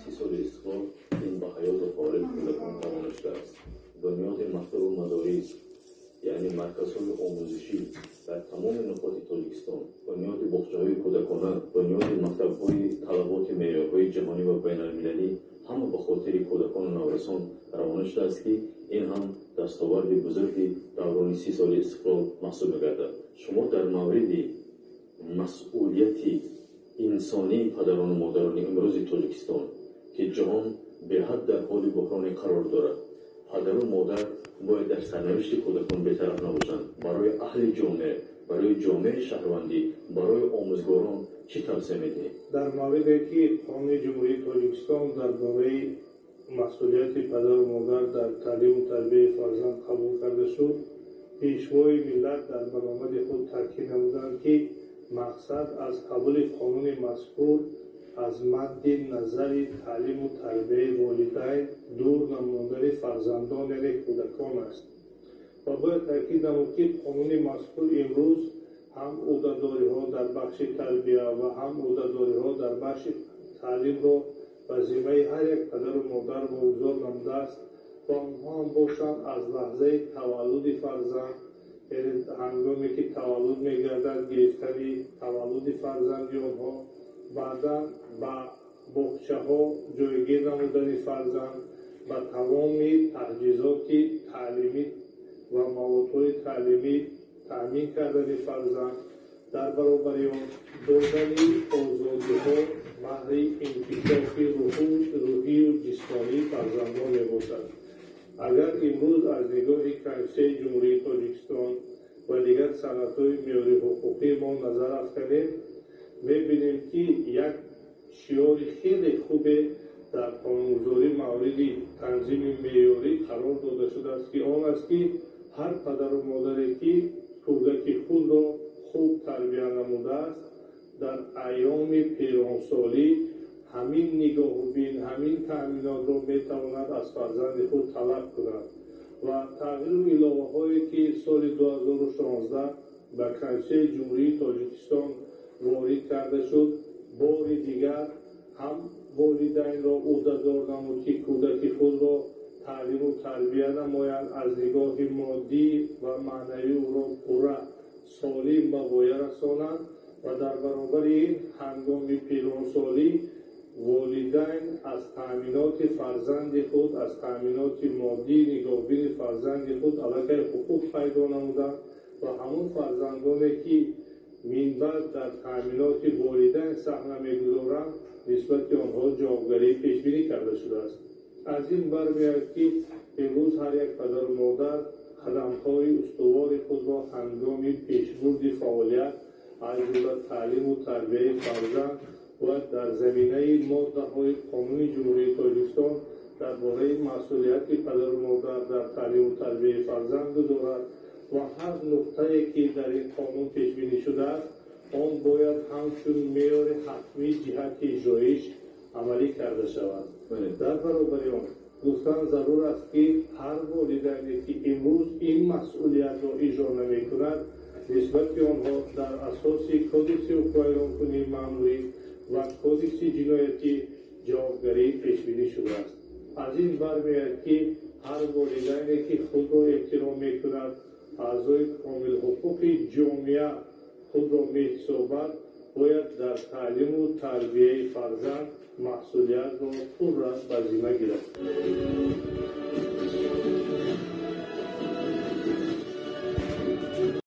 30 سال استقلال این به حیات فارغ کودکان توانسته است. بنیاد مکتب و مدارس یعنی مرکزهای آموزشی در تمام نقاط تاجیکستان، بنیاد باغچه‌های کودکانه، بنیاد مکتب‌های طلبات معیارهای جهانی و بین‌المللی همه به خاطر کودکان نورسان روانه شده است که این هم دستاورد بزرگی دوران 30 سال استقلال محسوب می‌گردد. شما در مورد مسئولیت انسانی پدران و مادران امروز تاجیکستان که جهان به حد در حال بحران قرار دارد، پدر و مادر باید در سرنوشت کودکان بی‌طرف نباشند. برای اهل جامعه، برای جامعه شهروندی، برای آموزگاران چی توصیه می‌دهید؟ در موردی که قانون جمهوری تاجیکستان درباره مسئولیت پدر و مادر در تعلیم و تربیت فرزند قبول کرده شد، پیشوای ملت در برآمد خود تاکید نمودند که مقصد از قبول قانون مذکور از مد نظر تعلیم و تربیت والدین دور نمودن فرزندان کودکان است و باید تاکید نمود که قانون مذکور امروز هم عهده‌داری‌ها در بخش تربیت و هم عهده‌داری‌ها در بخش تعلیم را وظیفه هر یک پدر و مادر واگذار نموده است و آنها هم باشند از لحظه تولد فرزند، هنگامی که تولد می‌گردد، گرفتن تولد فرزندی آنها، بعدا با باغچه‌ها جایگیر نمودن فرزند و تمام تجهیزات تعلیمی و موادهای تعلیمی تامین کردن فرزند، در برابر آن دادن آزادی‌ها بهر انکشاف روحی و جسمانی فرزندان میباشد. اگر امروز از نگاه کنسل جمهوری تاجیکستان و دیگر سندهای معیاری حقوقی ما نظر افکنیم، می‌بینیم که یک شعار خیلی خوب در قانونگذاری مورد تنظیم معیاری قرار داده شده است که آن است که هر پدر و مادری که کودک خود را خوب تربیت نموده است، در ایام پیرانسالی همین نگاه و بین، همین تأمینات را میتواند از فرزند خود طلب کند و تغییر الهه‌هایی که سال 2016 به کنسل جمهوری تاجیکستان وارد کرده شد، بار دیگر هم والدین را عهده‌دار نمود که کودک خود را تعلیم و تربیت نمایند، از نگاه مادی و معنوی او را پورا سالم به پایه رسانند و در برابر این هنگام پیرانسالی والدین از تأمینات فرزند خود، از تأمینات مادی نگاهبین فرزند خود علیه حقوق پیدا نمودند و همون فرزندانی که منبع در تأمینات والدین سهم می‌گذارند نسبت به آنها جوابگری پیشبینی کرده شده است. از این برمی‌آید که امروز هر یک پدر و مادر قدم‌های استوار خود را هنگام پیشبرد فعالیت از جمله تعلیم و تربیت فرزند و در زمینه ماده‌های قانون جمهوری تاجیکستان درباره مسئولیت پدر و مادر در تعلیم و تربیت فرزند گذارد و هر نقطه‌ای که در این قانون پیشبینی شده است آن باید همچون معیار حتمی جهت اجرایش عملی کرده شود. در برابر آن گفتن ضرور است که هر والدینی که امروز این مسئولیت را اجرا نمی‌کند نسبت به آنها در اساس کدکس حقوق ایران‌کنی مأموری و کدکس جنایتی جوابگری پیشبینی شده است. از این برمی‌آید که هر والدینی که خود را احترام می‌کند، اعضای کامل حقوق جامعه خود را می‌حسابد، باید در تعلیم و تربیت فرزند مسئولیت را پر به ذمه گیرد.